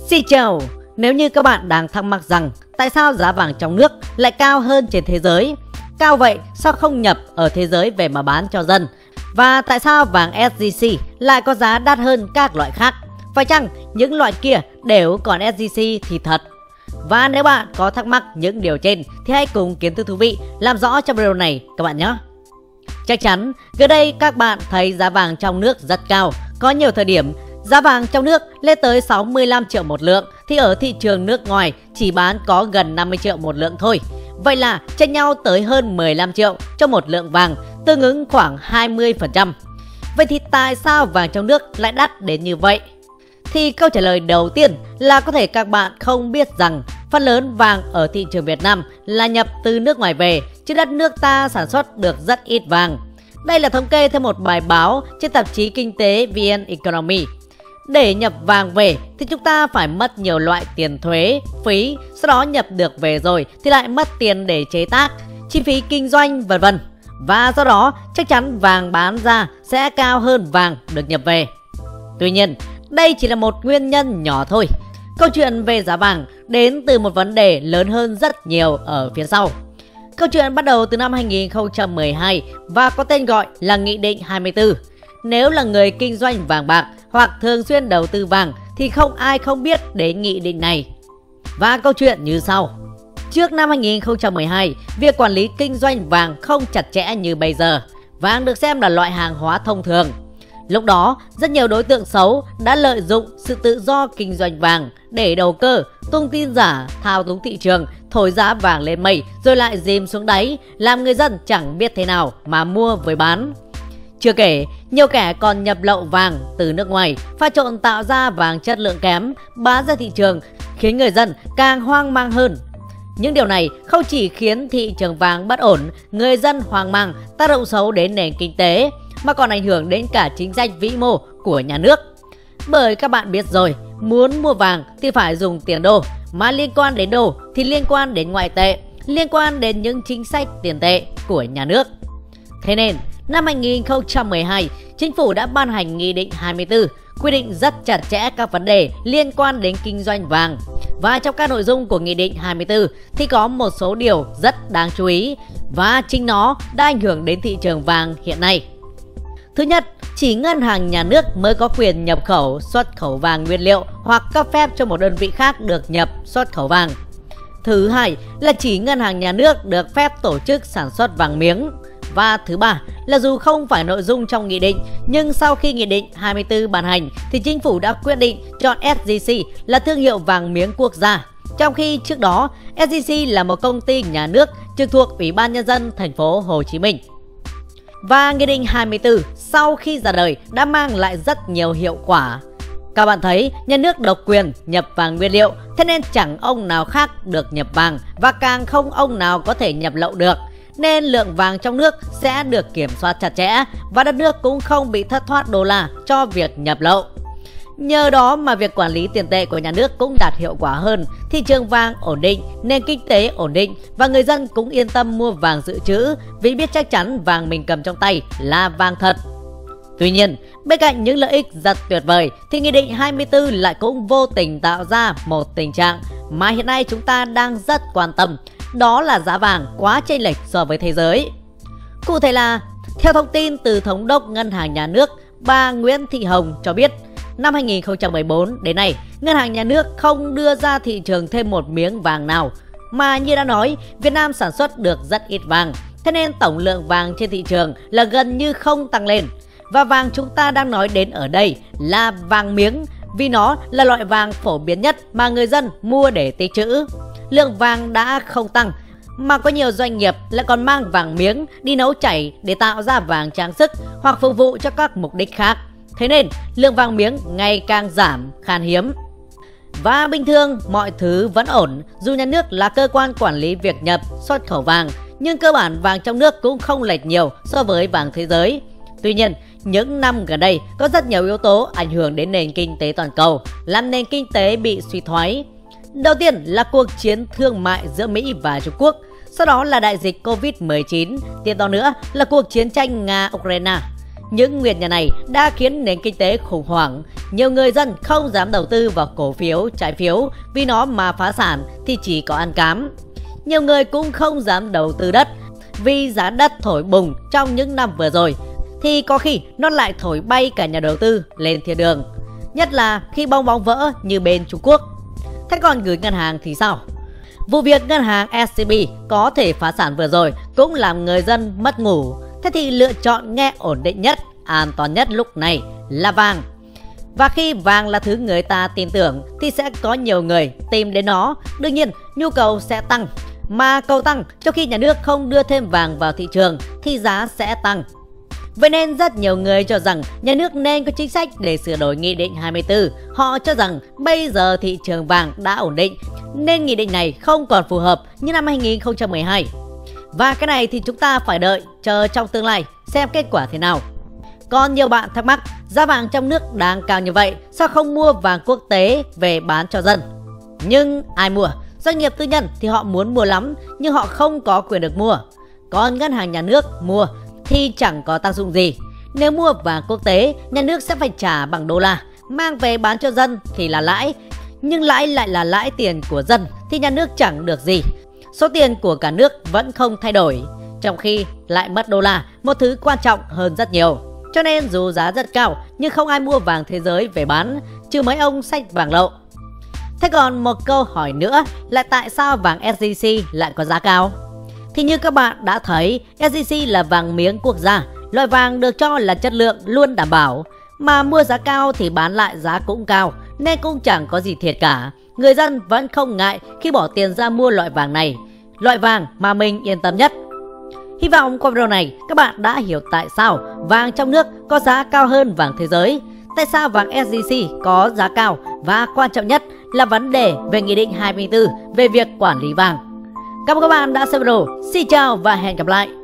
Xin chào, nếu như các bạn đang thắc mắc rằng tại sao giá vàng trong nước lại cao hơn trên thế giới, cao vậy sao không nhập ở thế giới về mà bán cho dân, và tại sao vàng SJC lại có giá đắt hơn các loại khác, phải chăng những loại kia đều còn SJC thì thật? Và nếu bạn có thắc mắc những điều trên thì hãy cùng Kiến Thức thú vị làm rõ trong video này các bạn nhé. Chắc chắn gần đây các bạn thấy giá vàng trong nước rất cao, có nhiều thời điểm giá vàng trong nước lên tới 65 triệu một lượng thì ở thị trường nước ngoài chỉ bán có gần 50 triệu một lượng thôi. Vậy là chênh nhau tới hơn 15 triệu cho một lượng vàng, tương ứng khoảng 20%. Vậy thì tại sao vàng trong nước lại đắt đến như vậy? Thì câu trả lời đầu tiên là có thể các bạn không biết rằng phần lớn vàng ở thị trường Việt Nam là nhập từ nước ngoài về, chứ đất nước ta sản xuất được rất ít vàng. Đây là thống kê theo một bài báo trên tạp chí kinh tế VN Economy. Để nhập vàng về thì chúng ta phải mất nhiều loại tiền thuế, phí, sau đó nhập được về rồi thì lại mất tiền để chế tác, chi phí kinh doanh vân vân. Và do đó chắc chắn vàng bán ra sẽ cao hơn vàng được nhập về. Tuy nhiên, đây chỉ là một nguyên nhân nhỏ thôi. Câu chuyện về giá vàng đến từ một vấn đề lớn hơn rất nhiều ở phía sau. Câu chuyện bắt đầu từ năm 2012 và có tên gọi là Nghị định 24. Nếu là người kinh doanh vàng bạc hoặc thường xuyên đầu tư vàng thì không ai không biết đến nghị định này. Và câu chuyện như sau. Trước năm 2012, việc quản lý kinh doanh vàng không chặt chẽ như bây giờ. Vàng được xem là loại hàng hóa thông thường. Lúc đó, rất nhiều đối tượng xấu đã lợi dụng sự tự do kinh doanh vàng để đầu cơ, tung tin giả, thao túng thị trường, thổi giá vàng lên mây rồi lại dìm xuống đáy, làm người dân chẳng biết thế nào mà mua với bán. Chưa kể, nhiều kẻ còn nhập lậu vàng từ nước ngoài, pha trộn tạo ra vàng chất lượng kém, bán ra thị trường, khiến người dân càng hoang mang hơn. Những điều này không chỉ khiến thị trường vàng bất ổn, người dân hoang mang, tác động xấu đến nền kinh tế, mà còn ảnh hưởng đến cả chính sách vĩ mô của nhà nước. Bởi các bạn biết rồi, muốn mua vàng thì phải dùng tiền đô, mà liên quan đến đô thì liên quan đến ngoại tệ, liên quan đến những chính sách tiền tệ của nhà nước. Thế nên, năm 2012, Chính phủ đã ban hành Nghị định 24, quy định rất chặt chẽ các vấn đề liên quan đến kinh doanh vàng. Và trong các nội dung của Nghị định 24 thì có một số điều rất đáng chú ý, và chính nó đã ảnh hưởng đến thị trường vàng hiện nay. Thứ nhất, chỉ ngân hàng nhà nước mới có quyền nhập khẩu, xuất khẩu vàng nguyên liệu hoặc cấp phép cho một đơn vị khác được nhập, xuất khẩu vàng. Thứ hai là chỉ ngân hàng nhà nước được phép tổ chức sản xuất vàng miếng. Và thứ ba là dù không phải nội dung trong nghị định, nhưng sau khi Nghị định 24 ban hành thì Chính phủ đã quyết định chọn SJC là thương hiệu vàng miếng quốc gia. Trong khi trước đó, SJC là một công ty nhà nước trực thuộc Ủy ban Nhân dân thành phố Hồ Chí Minh. Và Nghị định 24 sau khi ra đời đã mang lại rất nhiều hiệu quả. Các bạn thấy nhà nước độc quyền nhập vàng nguyên liệu, thế nên chẳng ông nào khác được nhập vàng và càng không ông nào có thể nhập lậu được. Nên lượng vàng trong nước sẽ được kiểm soát chặt chẽ và đất nước cũng không bị thất thoát đô la cho việc nhập lậu. Nhờ đó mà việc quản lý tiền tệ của nhà nước cũng đạt hiệu quả hơn, thị trường vàng ổn định, nền kinh tế ổn định và người dân cũng yên tâm mua vàng dự trữ vì biết chắc chắn vàng mình cầm trong tay là vàng thật. Tuy nhiên, bên cạnh những lợi ích rất tuyệt vời thì Nghị định 24 lại cũng vô tình tạo ra một tình trạng mà hiện nay chúng ta đang rất quan tâm. Đó là giá vàng quá chênh lệch so với thế giới. Cụ thể là, theo thông tin từ Thống đốc Ngân hàng Nhà nước, bà Nguyễn Thị Hồng cho biết, năm 2014 đến nay, Ngân hàng Nhà nước không đưa ra thị trường thêm một miếng vàng nào. Mà như đã nói, Việt Nam sản xuất được rất ít vàng, thế nên tổng lượng vàng trên thị trường là gần như không tăng lên. Và vàng chúng ta đang nói đến ở đây là vàng miếng, vì nó là loại vàng phổ biến nhất mà người dân mua để tích trữ. Lượng vàng đã không tăng, mà có nhiều doanh nghiệp lại còn mang vàng miếng đi nấu chảy để tạo ra vàng trang sức hoặc phục vụ cho các mục đích khác. Thế nên lượng vàng miếng ngày càng giảm, khan hiếm. Và bình thường mọi thứ vẫn ổn, dù nhà nước là cơ quan quản lý việc nhập, xuất khẩu vàng, nhưng cơ bản vàng trong nước cũng không lệch nhiều so với vàng thế giới. Tuy nhiên, những năm gần đây có rất nhiều yếu tố ảnh hưởng đến nền kinh tế toàn cầu, làm nền kinh tế bị suy thoái. Đầu tiên là cuộc chiến thương mại giữa Mỹ và Trung Quốc, sau đó là đại dịch Covid-19, tiếp đó nữa là cuộc chiến tranh Nga-Ukraine. Những nguyên nhân này đã khiến nền kinh tế khủng hoảng. Nhiều người dân không dám đầu tư vào cổ phiếu, trái phiếu vì nó mà phá sản thì chỉ có ăn cám. Nhiều người cũng không dám đầu tư đất vì giá đất thổi bùng trong những năm vừa rồi thì có khi nó lại thổi bay cả nhà đầu tư lên thiên đường. Nhất là khi bong bóng vỡ như bên Trung Quốc. Thế còn gửi ngân hàng thì sao? Vụ việc ngân hàng SCB có thể phá sản vừa rồi cũng làm người dân mất ngủ. Thế thì lựa chọn nghe ổn định nhất, an toàn nhất lúc này là vàng. Và khi vàng là thứ người ta tin tưởng thì sẽ có nhiều người tìm đến nó. Đương nhiên nhu cầu sẽ tăng. Mà cầu tăng trong khi nhà nước không đưa thêm vàng vào thị trường thì giá sẽ tăng. Vậy nên rất nhiều người cho rằng nhà nước nên có chính sách để sửa đổi Nghị định 24. Họ cho rằng bây giờ thị trường vàng đã ổn định nên nghị định này không còn phù hợp như năm 2012. Và cái này thì chúng ta phải đợi chờ trong tương lai xem kết quả thế nào. Còn nhiều bạn thắc mắc giá vàng trong nước đang cao như vậy, sao không mua vàng quốc tế về bán cho dân? Nhưng ai mua? Doanh nghiệp tư nhân thì họ muốn mua lắm nhưng họ không có quyền được mua. Còn ngân hàng nhà nước mua thì chẳng có tác dụng gì. Nếu mua vàng quốc tế, nhà nước sẽ phải trả bằng đô la, mang về bán cho dân thì là lãi. Nhưng lãi lại là lãi tiền của dân thì nhà nước chẳng được gì. Số tiền của cả nước vẫn không thay đổi, trong khi lại mất đô la, một thứ quan trọng hơn rất nhiều. Cho nên dù giá rất cao nhưng không ai mua vàng thế giới về bán, trừ mấy ông xách vàng lậu. Thế còn một câu hỏi nữa là tại sao vàng SJC lại có giá cao? Thì như các bạn đã thấy, SJC là vàng miếng quốc gia, loại vàng được cho là chất lượng luôn đảm bảo. Mà mua giá cao thì bán lại giá cũng cao, nên cũng chẳng có gì thiệt cả. Người dân vẫn không ngại khi bỏ tiền ra mua loại vàng này, loại vàng mà mình yên tâm nhất. Hy vọng qua video này các bạn đã hiểu tại sao vàng trong nước có giá cao hơn vàng thế giới. Tại sao vàng SJC có giá cao và quan trọng nhất là vấn đề về Nghị định 24 về việc quản lý vàng. Cảm ơn các bạn đã xem video. Xin chào và hẹn gặp lại.